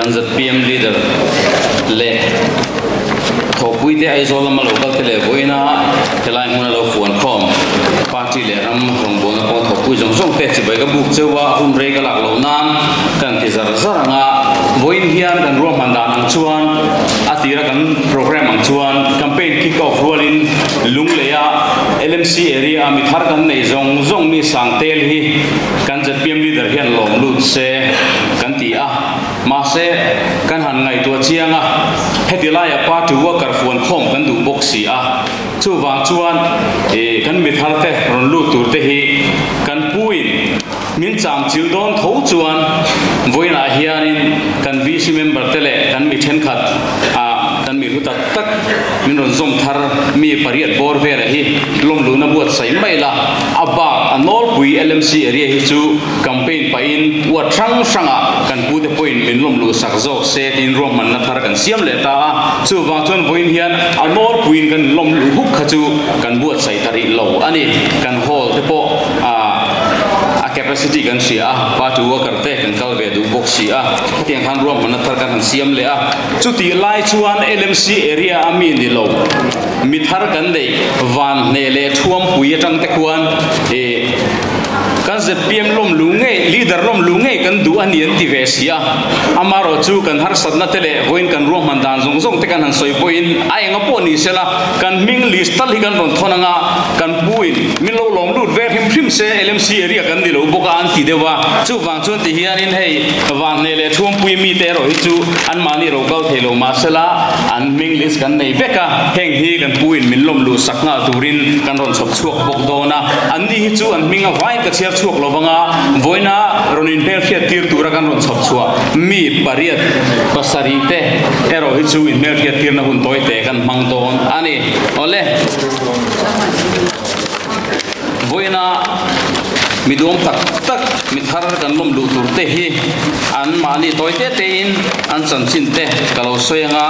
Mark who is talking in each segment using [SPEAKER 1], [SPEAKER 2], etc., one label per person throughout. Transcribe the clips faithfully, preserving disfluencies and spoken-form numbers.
[SPEAKER 1] kanzat P M leader le thopui te aizol ma local te le voina helai nguna lo fuan khom party le ram rong bon ko thopui jong jong te chi bai ka buk chewa um re ka lak lo nan kan ti zar zaranga voin hian kan rom handa nang chuan atira kan program ang chuan campaign kick off rolling lungleya L M C area mi thar kan nei zong zong mi sang tel hi kan zat P M leader hian lom lut se kan ti a ma se kan han ngai to chianga hetilaya party worker fuan khom kan du boxi a chu wang chuan e kan mi thar te ron lu tur te hi kan puin min cham chiu don tho chuan voina hianin kan V C member tele kan mi then khat a kan mi rutak tak min ron zom thar mi pariat bor ve ra hi lom lu na buat sai mai la aba anol pui L M C area hi chu campaign pa in wa thang sanga kan pu te point min lom lu sak zo se tin rom man na thar kan siam le ta chu wang chuan voin hian anol puin kan lom lu huk kha chu kan buat sai tari lo ani kan hall te po a capacity kan sia pa tu worker te kan kal ve du box sia tiang han rom man thar kan siam le a chu ti lai chuan L M C area ami ni lo mi thar kan dei van ne le thuam pui atang te khuan e kan zet P M lom lunge leader lom lunge kan du anian ti ve sia amaro chu kan har sadna tele voin kan rom man dan zong zong te kan han soi poin ai nga po ni sela kan ming list tal hi kan ron thonanga kan puin min lo lom lut ve him phim se L M C area kan di lo boka an ti dewa chu wang chun ti hian in hei wan ne le thum pui mi te ro hi chu an mani ro kal thelo ma sela an ming list kan nei veka heng hi kan puin min lom lu sakna turin kan ron chop chuak bok dona an ni hi chu an minga vai ka chiar chuak lovanga voina ronin pel khia tir tura kan ron chop chua mi pariat pasari te ero hi chu in mel khia tir na hun toy te kan mang don ani ole voina midom tak tak mithar kan lom lu tur te hi an mani toy te te in an chan chin te kalo soyanga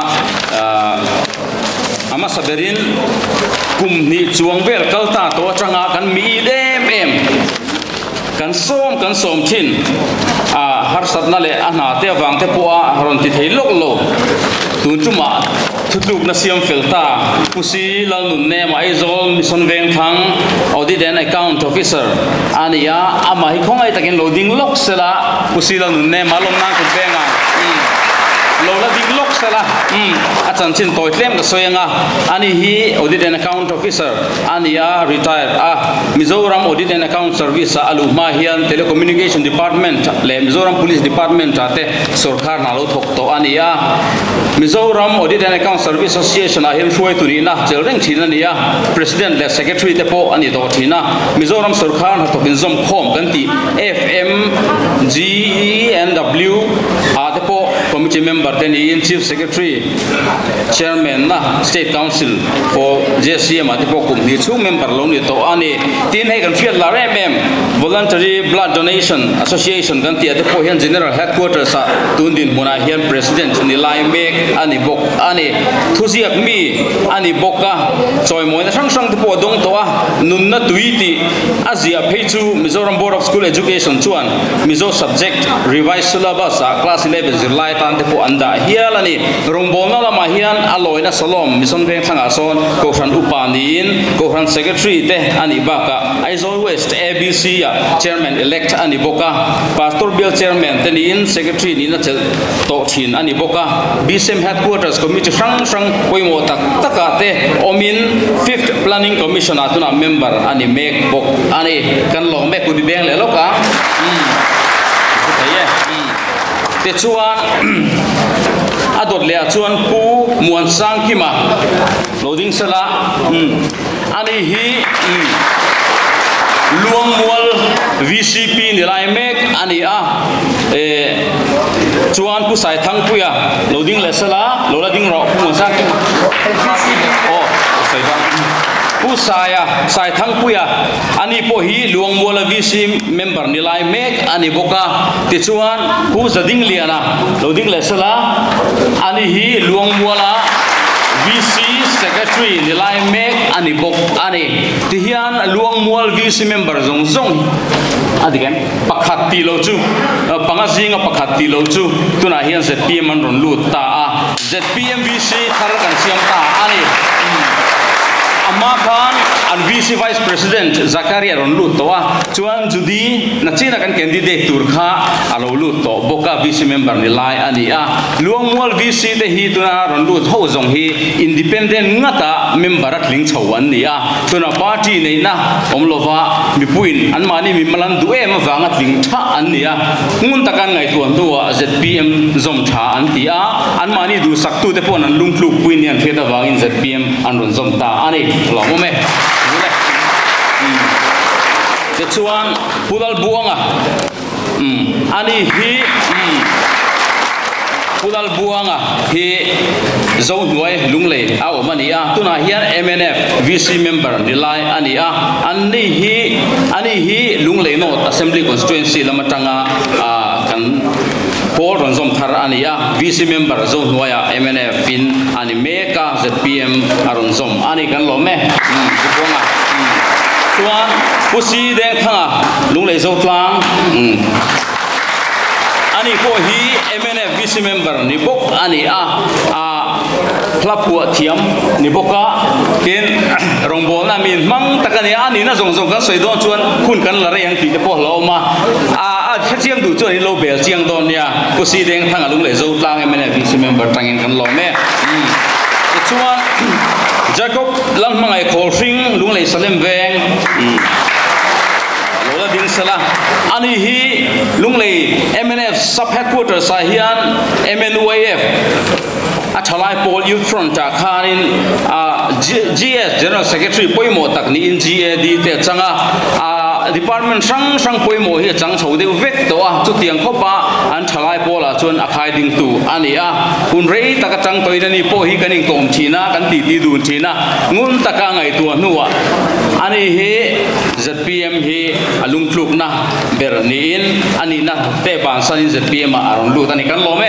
[SPEAKER 1] ama saberin kum ni chuang vel kalta to changa kan mi dem em kan som kan som thin a har satna le ana te wang te po a ron ti thei lok lo tun chuma thutuk na siam felta pusi lal nun ne mai zol mission veng thang audit and account officer ania ama hi khongai takin loading lok sela pusi lal nun ne malom nang ku benga lo la ding lok sela um achan chin toy tlem ka soyanga ani hi audit and account officer ania retired ah Mizoram audit and account service alu ma hian telecommunication department le Mizoram police department ate sarkar na lo thok to ania Mizoram audit and account service association a him shoi turi na chelreng thina nia president le secretary te po ani do thina Mizoram sarkar na to bin zom khom kan ti F M G E N W a te po committee member then in chief secretary chairman na state council for J C M ati pokum hi chu member lo ni to ani tin he kan fiat la rem em voluntary blood donation association kan ti ati po hian general headquarters a tundin muna hian president ni lai mek ani bok ani thuziak mi ani boka choi moi na sang sang te po dong to a nun na tuiti azia phechu Mizoram board of school education chuan mizo subject revised syllabus a class eleven zirlai tan te po anda hialani rongbona lama hian aloina salom mission veng thanga son kohran upanin kohran secretary te ani baka Aizol West A B C ya chairman elect ani boka pastor bill chairman te ni in secretary ni na chel to thin ani boka B C M headquarters committee sang sang poimo tak taka te omin fifth planning commission atuna member ani mek bok ani kan long mek ku bi beng le loka um ye te chuan adot le chuan pu muan sang kima loading sala um ani hi um luang mual V C P ni lai mek ani a e chuan pu sai thang puya loading le sala loading ro pu muan sang oh sai ba pu saya sai thang puya ani po hi luang mual V C member ni lai mek ani boka ti chuan pu zading liana loading le sala ani hi luang muala V C secretary Secretary nilai mek ani bok ani tihian luang mual V C member zong zong adikan pakhati lo chu pangazinga pakhati lo chu tuna hian Z P M an ron lut ta a Z P M V C thar kan siam ta ani amma khan an V C Vice President Zakaria ron lut to a chuan judi na china kan candidate tur kha alo lut to boka V C member ni lai ani a luang mual V C te hi tuna ron lut ho zong hi independent ngata member at ling chhawan ni a tuna party nei na omlova mi puin an mani mi malan du em awanga tling tha an ni a ngun takan ngai tuan duwa Z P M zom tha an ti a an mani du saktu te pon an lung thluk puin yan theta wangin Z P M an ron zom ta ani lo mo me le te chuan pudal buanga um ani hi um pudal buanga hi zo nuai lunglei a omani a tuna hian M N F V C member nilai ani a ani hi ani hi lunglei no assembly constituency lamatanga a kan Paul Ronzom Thar ania V C member zo nuaya M N F in ani meka Z P M aronzom ani kan lo me um buanga tuan pusi deng thanga lunglei zo tlang um ani ko hi M N F V C member ni bok ani a a plapua thiam ni boka ken rongbol na min mang takani ani na zong zong kan soidon chuan khun kan la reng ti te po lo ma a a chiang du chuan lo bel chiang don ya ko si deng thanga lung le zo tlang M N F V C member tangin kan lo me chuan Jacob lang mangai khol fring lung le salem veng lola ding sala ani hi lung le M N F sub headquarters sa hian M N U A F athalai Paul Youth Front ta khanin G S General Secretary poimo takni in G A D te changa a department sang sang poimo hi chang chhode vek to a chu tiang khopa an thalai Paul a chuan akhai ding tu ani a kun rei taka chang toina ni po hi kaning tom thina kan ti ti dun thina ngun taka ngai tu nuwa ani he Z P M hi alung thluk na ber ni in ani na te ban sanin Z P M a aron lut ani kan lo me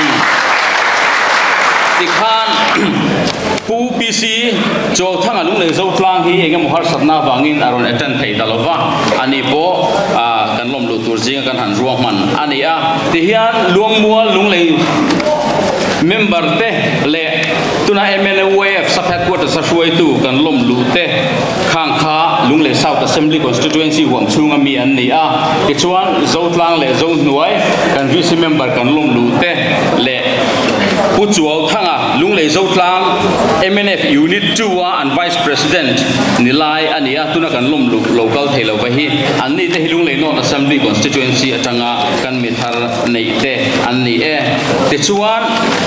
[SPEAKER 1] tikhan pu P C jo thanga lung le zo tlang hi engem har satna wangin aron atan thei dalova ani po kan lom lu tur jinga kan han ruang man ani a ti hian luang mual lung le member te le tuna M N U A F sub headquarters sa huai tu kan lom lu te khang kha lung le South Assembly constituency wang chunga mi an ni a ti chuan zo tlang le zo nuai kan V C member kan lom lu te le pu chuaw thanga lunglei zo tlang M N F unit two and vice president nilai ania tuna kan lom local thelo va hi anni te hilunglei non assembly constituency atanga kan mi thar nei te anni e te chuan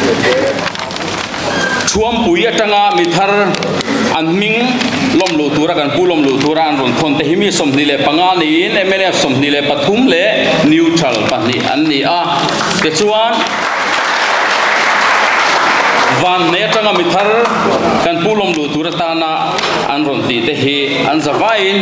[SPEAKER 1] chuam pui atanga mi thar an ming lom lu tura kan pu lom lu tura an ron thon te himi som ni le panga ni in M N F som ni le pathum le neutral pani anni a te chuan van ne tanga mithar kan pulom lu turatana an ron ti te hi an zavain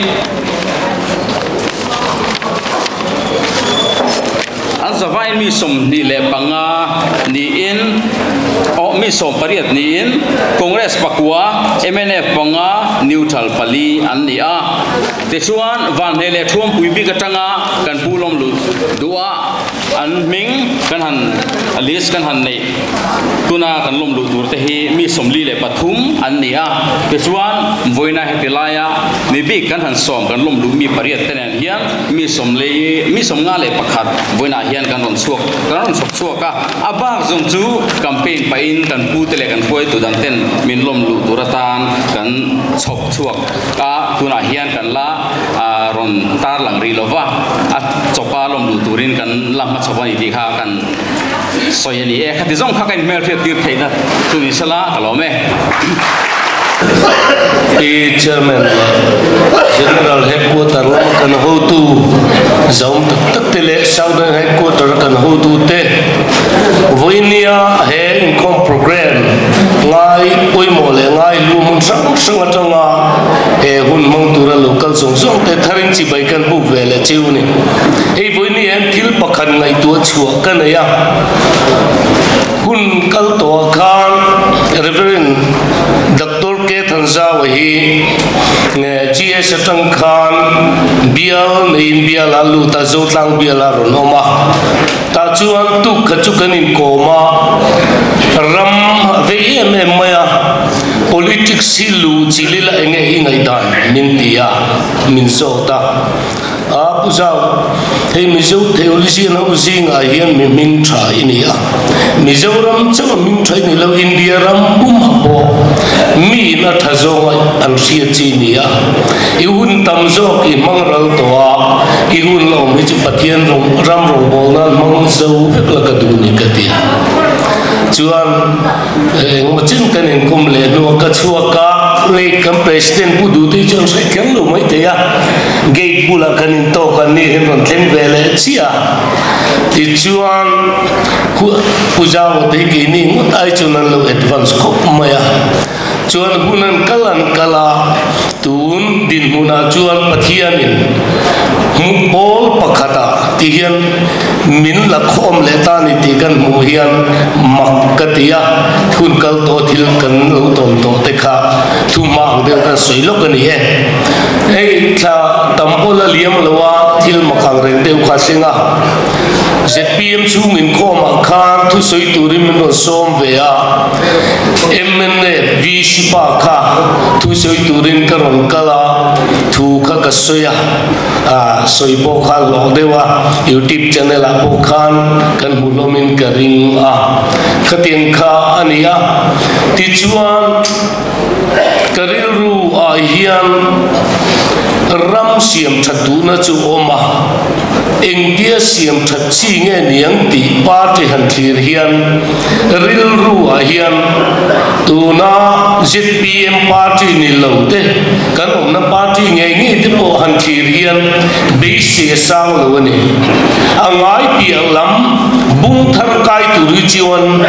[SPEAKER 1] an zavain mi som ni le panga ni in o mi som pariat ni in congress pakua M N F panga neutral pali an ni a te chuan van ne le thuam pui bi ka tanga kan pulom lu dua an ming kan han alis kan han nei tuna kan lom lu tur te hi mi somli le pathum an ni a te chuan voina hetilaya mi bi kan han som kan lom lu mi pariat tenen hian mi somle mi somnga le pakhat voina hian kan ron suak kan ron sok suak ka abak zong chu campaign pain kan pu tele kan poi tu dan ten min lom lu turatan kan chok suak ka tuna hian kan la ron tar lang ri lova at chopa lom lu turin kan lam ma chawani ti kha kan soyani e khati zong kha kan mel tir theina tu ni sala kalo me
[SPEAKER 2] e chairman general headquarter la kan ho tu zong tak tak tele southern headquarter kan ho tu te voinia he income program ngai oi mo le ngai lu mun sang sang atanga e hun mong tura local zong zong te tharing chi bai kan bu vele chiu ni e voinia thil pakhan ngai tu chua kan ya hun kal to khan reverend doctor K zao hi chia sa tang khan bial nei bial alu ta zo tlang bial a ron oma ta chuan tu khachu kanin koma ram ve em em maya politics silu chilila enge ingai dan min tia min zo ta a pu zao hei mi zo theology na using a hian mi min tha inia Mizoram chama min thai ni lo India ram bum hapo mi na thazo an sia chi nia ihun tam zo ki mangral towa ihun lo mi chi pathian rom ram rom bol na mang zo vek la ka du ni ka ti chuan ngo chin kan in kum le no ka chua ka le kam president bu du ti chang sai kyang lo mai te ya gate bula kan in to kan ni hen ron thleng ve le chia ti chuan puja wo te ki ni ngut ai chunan lo advance khop maya chuan hunan kalan kala tun din huna chuan pathian in mu bol pakhata ti hian min la khom le ta ni ti kan mu hian makkatia hun kal to thil kan lo ton to te kha thu mang de ka soi lo kan ni e ei tha tampol liam lowa thil makang reng deu kha singa Z P M chung in khom khan thu soi turim no som ve a M N A V shipa kha thu soi turin ka ron kala thu kha ka soya a soi bo kha lo dewa YouTube channel a bo khan kan bulomin ka ring a khatien kha ania ti chuan karil ru a hian ram siam thatu na chu oma India siam that chi nge niang ti party han thir hian ril ru a hian tuna Z P M party ni lo te kan om na party nge nge te po han thir hian be se sang lo ni angai pi lam bung thar kai tu ri chiwan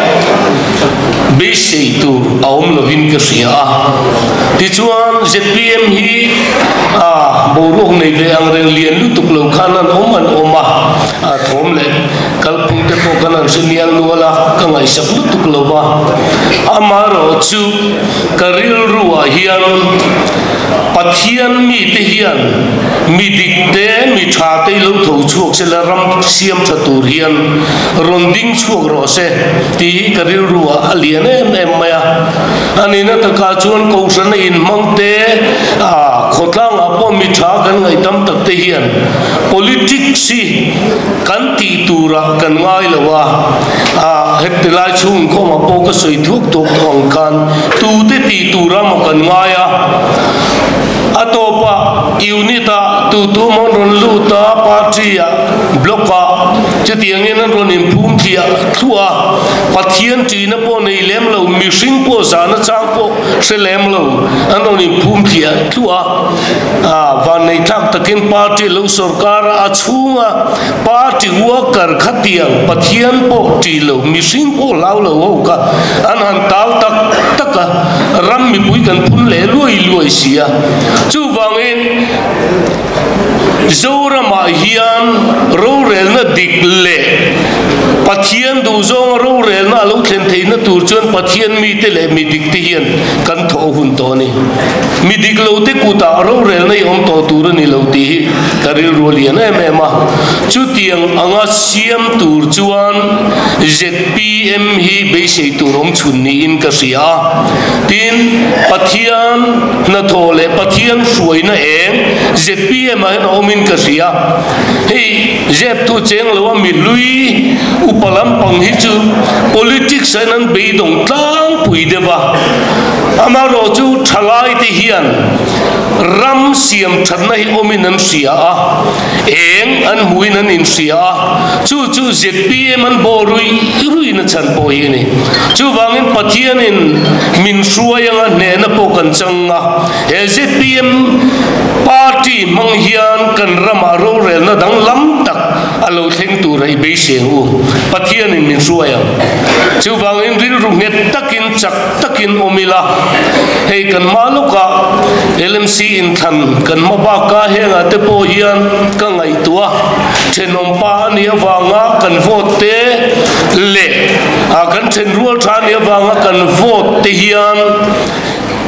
[SPEAKER 2] be se tu aum lo vin ka sia ti chuan Z P M hi a borok nei ve ang reng lian lu tuk lo khanan om an oma a thom le kalpung te po kanan sinial nuala ka ngai sak lu tuk lo ba amaro chu karil ruwa hian pathian mi te hian mi dik te mi tha te lo tho chuak se la ram siam thatur hian ronding chuak ro se ti karil ruwa alian em em maya anina ta ka chuan ko san in mang te a khotlang apo mi tha kan ngai tam tak te hian politics si kan ti tura kan ngai lawa a hetlai chung ko ma po ka soi thuk tok thong kan tu te ti tura ma kan ngai a atopa unita tu tu mon ron luta patria bloka chetiang en ron in phum thia thua pathian ti na po nei lem lo mi sing po za na chang po se lem lo an ron in phum thia thua a van nei thak takin party lo sarkar a chunga party worker khatiang pathian po ti lo mi sing po lau lo ho ka an han tal tak taka ram mi pui kan phun le loi loi sia chu wangin zora ma hian ro rel na dik le pathian du zong ro rel na lo thlen thei na tur chuan pathian mi te le mi dik te hian kan tho hun to ni mi dik lo te ku ta ro rel na yom to tur ni lo ti karil ro lian em em a chu tiang anga siam tur chuan Z P M hi be sei tur om chun ni in ka sia tin pathian na thole pathian suai na em Z P M a omin ka sia hei zep tu cheng lo mi lui upalam pang hi chu politics an be dong tlang pui de ba amaro chu thalai te hian ram siam thana hi omin an sia a eng an huin an in sia chu chu Z P M an borui rui na chan po hi ni chu wangin pathian in min suayanga ne na po kan changa e Z P M party mang hian kan rama ro rel na dang lam tak alo thleng tu rai be seng u pathian in min suayang chu wangin ril ru nget takin chak takin omila hei kan maluka L M C in than kan maba ka henga te po hian ka ngai tua thenom pa ni awanga kan vote te le a kan chen rual tha ni awanga kan vote te hian party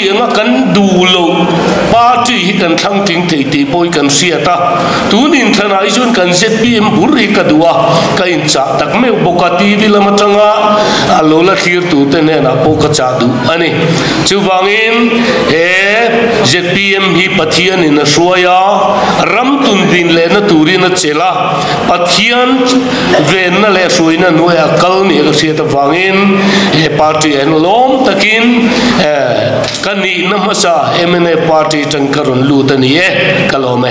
[SPEAKER 2] party nga kan du lo party hi kan thang ting thei ti poi kan sia ta tunin thana isun kan Z P M bur hi ka duwa ka in cha tak me boka T V lama tanga alola thir tu te ne na po ka cha du ani chuwangin he Z P M hi pathian in suaya ram tun din le na turi na chela pathian ven na le suina noya kal ni ka sia ta wangin he party en lom takin kani namasa M N A party tangkaron lu ta ni e kalome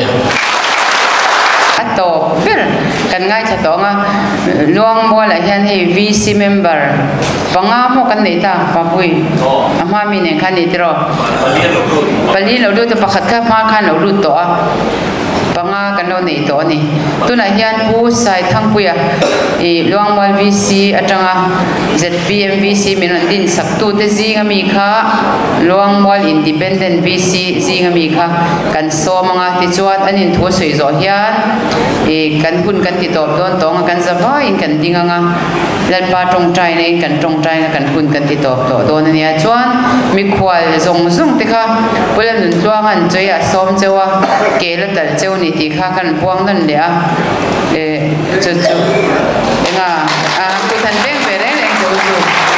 [SPEAKER 3] ato ber kan ngai cha to nga luang mo la hian hei V C member panga mo kan nei ta papui ama mi ne khan ni tro pali lo du ta pakhat kha ma khan lo ru to a panga kan lo nei to ni tuna hian pu sai thang puya e luang mo V C atanga Z P M V C min din sak tu te zinga mi kha luang mo independent V C zinga mi kha kan so manga ti chuat anin thu soi zo hian e kan hun kan ti top don tong kan zava in kan dinga nga lal pa tong trai nei kan tong trai kan hun kan ti top to don ni a chuan mi khwal zong zong te kha pulan nun tuang an choi a som chewa ke la dal cheu ni ti kha kan puang nan le a e chu chu enga a ku than beng pe re le chu chu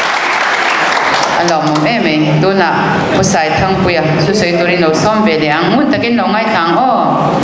[SPEAKER 3] alom me me tu na pu sai thang puya su sei turin lo som ve le ang mun takin lo ngai thang o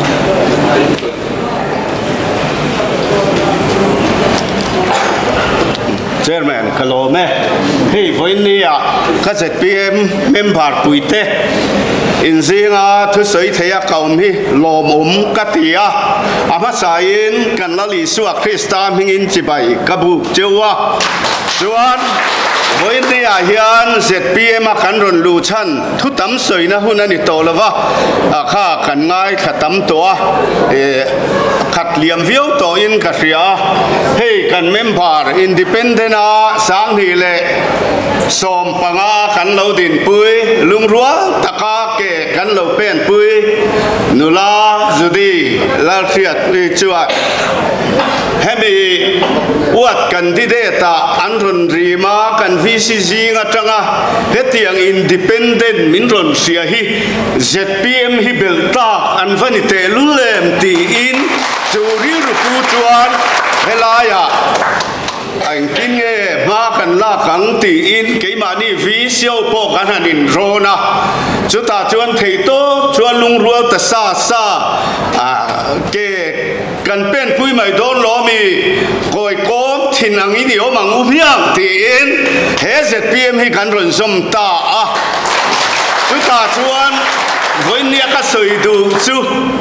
[SPEAKER 4] Chairman Kalome hei voinia ka Z P M member puite in zinga thu soi theya kaum hi lom um katia ama sain kan lali suak Krista mingin chibai kabu chewa chuan voinia hian Z P M kan ron lu chan thu tam soi na hunani tolawa kha kan ngai khatam to e khat liam viau to in ka ria hei kan member independent a sang hi le som panga kan lo din pui lung ruwa taka ke kan lo pen pui nula judi la khiat ri chuat hemi wat candidate an ron rima kan V C zinga tanga hetiang independent min ron sia hi Z P M hi belta an vani te lulem ti in churi ru pu chuan helaya anh tin nghe ma kan la khang ti in ke ma ni vi siêu po kan hanin rona chu ta chuan thei to chuan lung rual ta sa sa a ke kan pen pui mai don lo mi koi kom thin ang ini o mang u hiang ti in he Z P M hi kan ron som ta a chu ta chuan voi nia ka soi du chu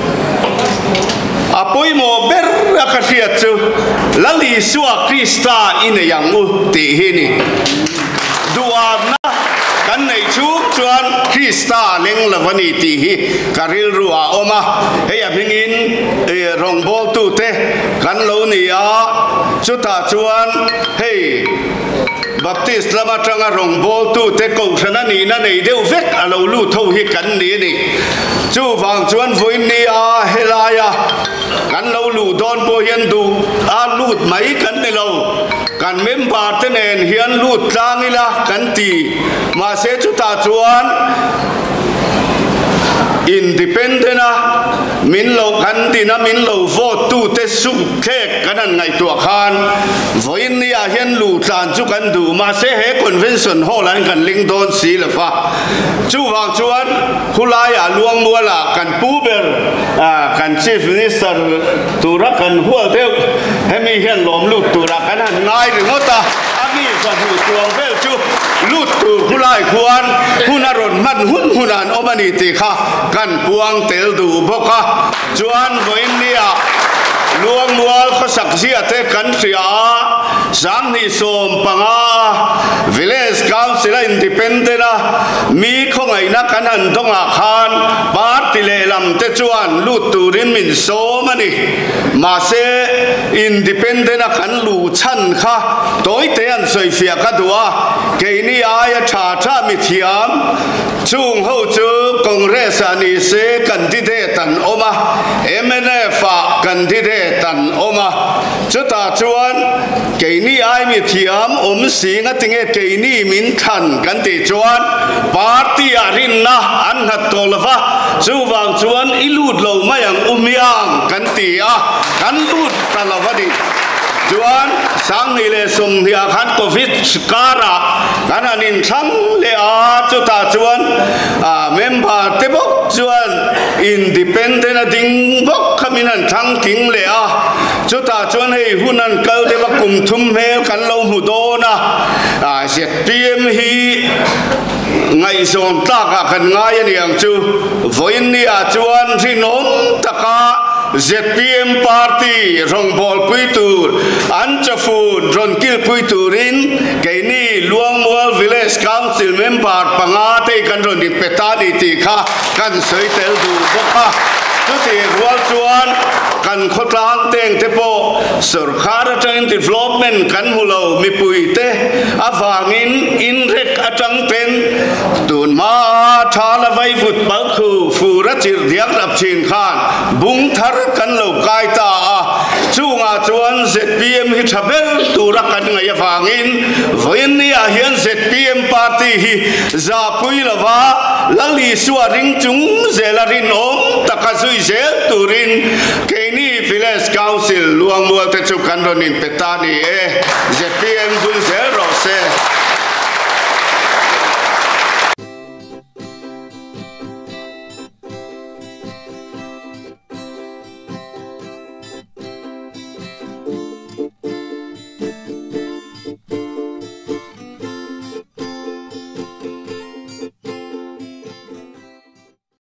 [SPEAKER 4] apoi mo ber ka riat chu lali suwa Krista ina yang u ti hini duana kan nei chu chuan Krista leng lavani ti hi karil ruwa oma hey abingin rong bol tu te kan lo ni a chu ta chuan hey Baptist lama tanga rong bol tu te ko sana ni na nei deu vet alo lu tho hi kan ni ni chu wang chuan voi ni a helaya kan lo lu don po hian du a lut mai kan ni lo kan member te nen hian lut tlangila kan ti ma se chu ta chuan independent a min lo kan ti na min lo vote tu te su thek kanan ngai tu khan voin ni a hian lu tlan chu kan du ma se he convention hall an kan ling don si la fa chu wang chuan hulai a luang muala kan pu ber a kan chief minister tura kan hual deu hemi hian lom lu tura kan han ngai ri ngota ami sa hu tuang vel chu lut tu hulai khuan hunaron man hun hunan omani ti kha kan puang tel du boka chuan voin nia luang mual kho saksia te kan ria sang ni som panga village council independent a mi khongai na kan han donga khan party le lam te chuan lut turin min so mani ma se independent a kan lu chan kha toy te an soi fia ka duwa ke ni aya tha tha mi thiam chung ho chu congress ani se candidate an oma M N A fa candidate an oma chu ta chuan cái ni ai mi thiam om sing a tinge cái ni min than kan ti chuan party arin na an hat tolwa chu wang chuan ilut lo mayang umiang kan ti a kan lut talawa di chuan sang ni le sum hia khan covid skara kan anin sang le a chu ta chuan a member te bok chuan independent a ding bok khaminan thang ting le a chu ta chuan hei hunan kal te ba kum thum hel kan lo hu do na a set pm hi ngai som ta ka kan ngai ani ang chu voin ni a chuan rinom taka Z P M party rong bol pui tur an chafun ron kil pui turin cái ni luang mual village council member panga te kan ron di petani ti kha kan soi tel du boka tu ti rual chuan kan khotlang teng te po sarkar atang development kan mulo mi pui te awangin in rek atang pen tun ma thala vai vut bal khu fura chir diak rap chin khan bung thar kan lo kai ta chunga chuan Z P M hi thabel tura kan ngai awangin voin ni a hian Z P M party hi za pui lawa lali suwa ring chung zelarin om takazui zel turin keini village council luang mual te chu kan ronin petani e Z P M dun zel